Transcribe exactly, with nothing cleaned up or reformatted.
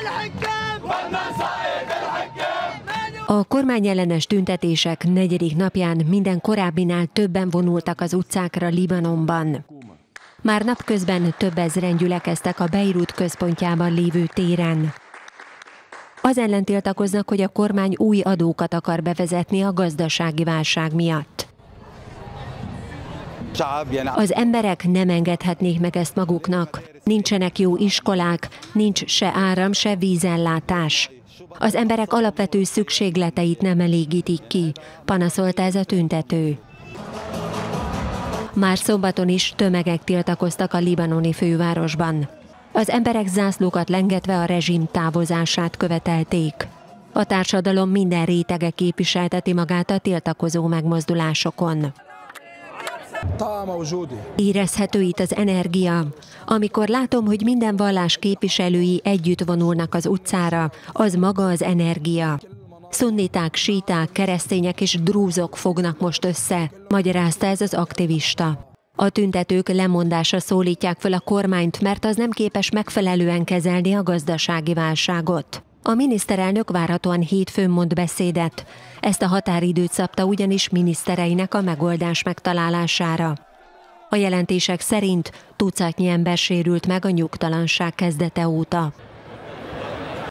A kormányellenes tüntetések negyedik napján minden korábbinál többen vonultak az utcákra Libanonban. Már napközben több ezren gyülekeztek a Beirut központjában lévő téren. Az ellen tiltakoznak, hogy a kormány új adókat akar bevezetni a gazdasági válság miatt. Az emberek nem engedhetnék meg ezt maguknak. Nincsenek jó iskolák, nincs se áram, se vízellátás. Az emberek alapvető szükségleteit nem elégítik ki, panaszolta ez a tüntető. Már szombaton is tömegek tiltakoztak a libanoni fővárosban. Az emberek zászlókat lengetve a rezsim távozását követelték. A társadalom minden rétege képviselteti magát a tiltakozó megmozdulásokon. Érezhető itt az energia. Amikor látom, hogy minden vallás képviselői együtt vonulnak az utcára, az maga az energia. Szunniták, síták, keresztények és drúzok fognak most össze, magyarázta ez az aktivista. A tüntetők lemondásra szólítják fel a kormányt, mert az nem képes megfelelően kezelni a gazdasági válságot. A miniszterelnök várhatóan hétfőn mond beszédet. Ezt a határidőt szabta ugyanis minisztereinek a megoldás megtalálására. A jelentések szerint tucatnyi ember sérült meg a nyugtalanság kezdete óta.